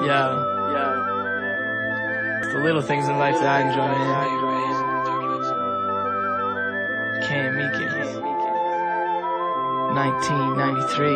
It's the little things in life that I enjoy, man. Can't make it. 1993.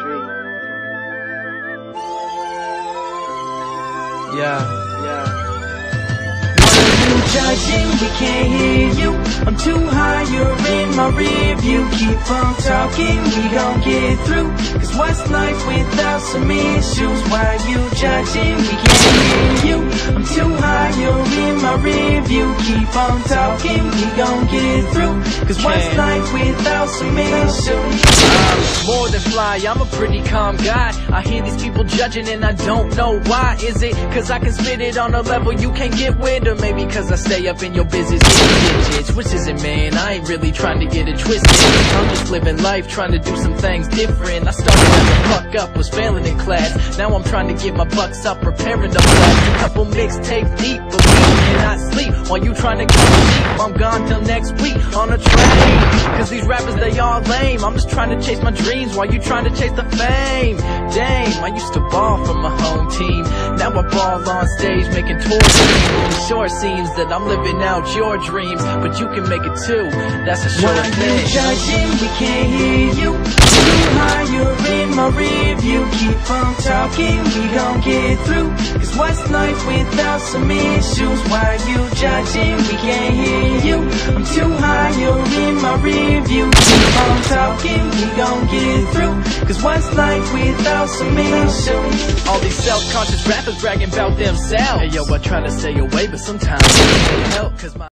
Judging, we can't hear you. I'm too high, you're in my rear view. Keep on talking, we gon' get through. Cause what's life without some issues? Why you judging? We can't hear you. I'm too high, you're in my rear view. Keep on talking, we gon' get through. Cause what's life without some issues? I'm more than fly, I'm a pretty calm guy. I hear these people judging and I don't know why. Is it cause I can spit it on a level you can't get with? Or maybe cause I stay up in your business digits? Which is it, man? I ain't really trying to get it twisted. I'm just living life, trying to do some things different. I started as a fuck up, was failing in class. Now I'm trying to get my bucks up, preparing to blast a couple mixtapes deep, but we cannot sleep while you trying to go deep. I'm gone till next week on a train. Cause these rappers, they all lame. I'm just trying to chase my dreams while you trying to chase the fame. Damn, I used to ball for my home team. Now I ball on stage making tours. It sure seems that I'm living out your dreams, but you can make it too, that's a sure thing. Why you judging? We can't hear you. Too high, you're in my rear view. Keep on talking, we gon' get through. Cause what's life without some issues? Why you judging? We can't hear you. I'm too high, you're in my rear view. Keep on talking, we gon' get through. Cause what's life without some issues? All these self-conscious rappers bragging about themselves. Hey yo, I try to stay away, but sometimes I can't help cause my